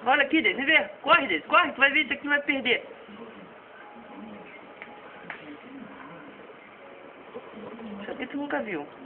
Olha aqui, Deise, vem ver. Corre, Deise, corre, tu vai ver, isso aqui não vai perder. Isso aqui tu nunca viu.